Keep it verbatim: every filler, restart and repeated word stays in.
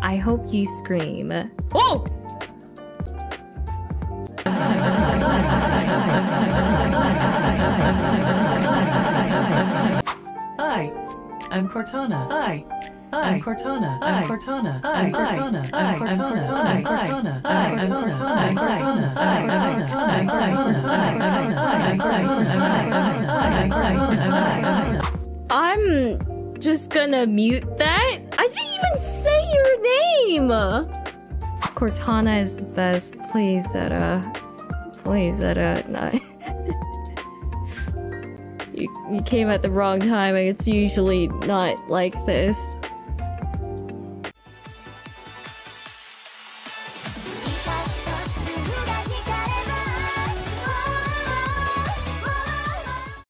I hope you scream. Oh! Hi, I'm Cortana. Hi. I'm Cortana. I'm Cortana. I'm Cortana. I'm Cortana. I'm Cortana. I'm Cortana. I'm Cortana. I'm Cortana. I'm just gonna mute that. I didn't even say your name. Cortana is the best. Please, Zeta. Please, Zeta. No. You, you came at the wrong time. It's usually not like this.